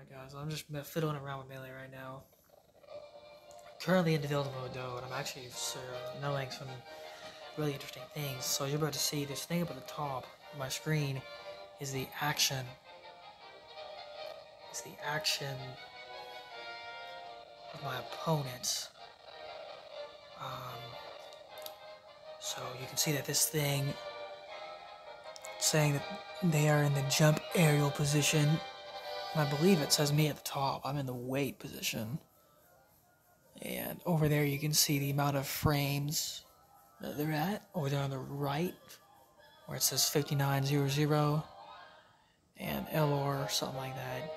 Alright guys, I'm just fiddling around with Melee right now. Currently in development mode though, and I'm actually knowing some really interesting things. So you're about to see this thing up at the top of my screen is the action. It's the action of my opponents. So you can see that this thing saying that they are in the jump aerial position. And I believe it says me at the top. I'm in the wait position. And over there you can see the amount of frames that they're at. Over there on the right, where it says 5900 and LR, something like that.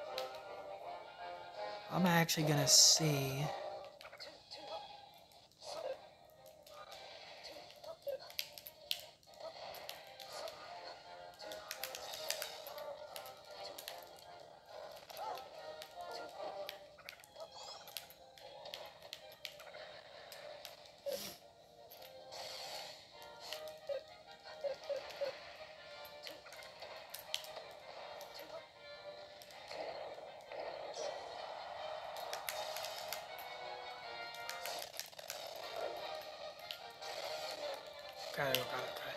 I'm actually gonna see. Got it.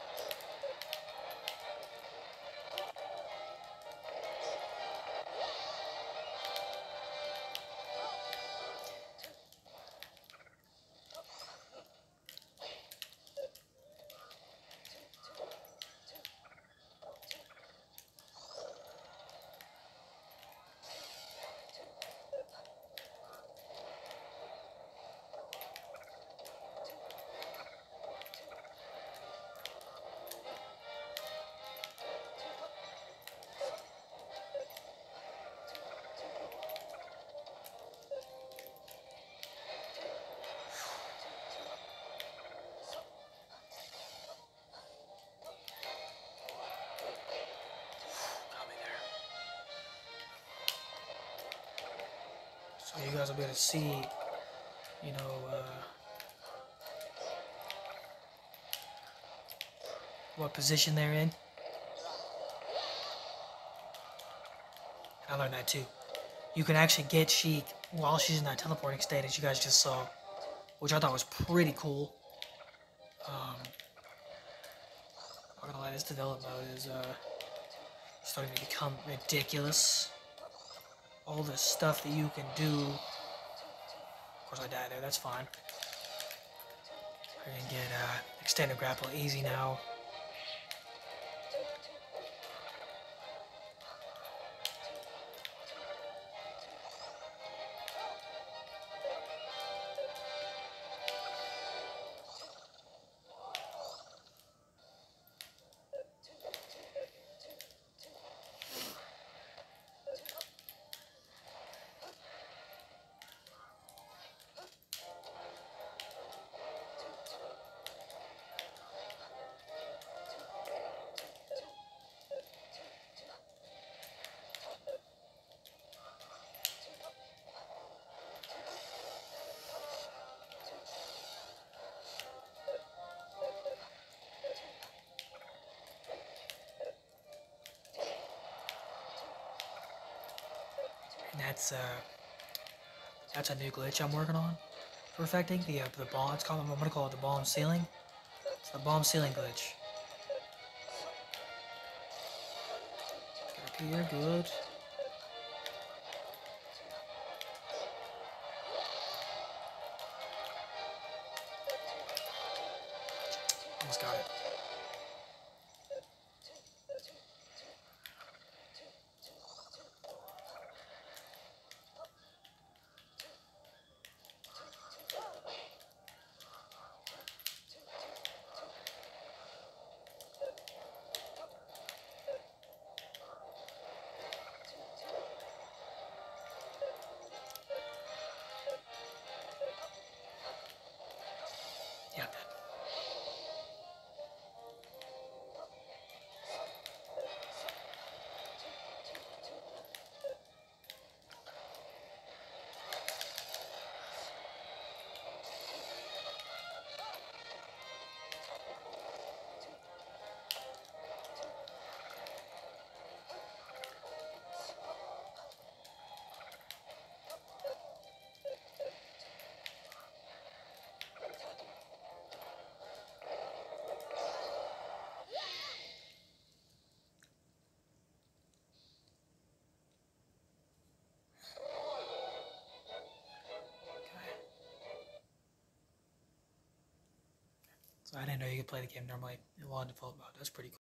So you guys will be able to see, you know, what position they're in. I learned that too. You can actually get Sheik while she's in that teleporting state, as you guys just saw, which I thought was pretty cool. Not gonna lie, this development mode is starting to become ridiculous. All the stuff that you can do. Of course, I died there. That's fine. I can get extended grapple easy now. And that's a new glitch I'm working on. Perfecting the bomb. I'm gonna call it the bomb ceiling. It's the bomb ceiling glitch. Get up here, good. Almost got it. Yeah, I'm dead. So I didn't know you could play the game normally while in default mode. That's pretty cool.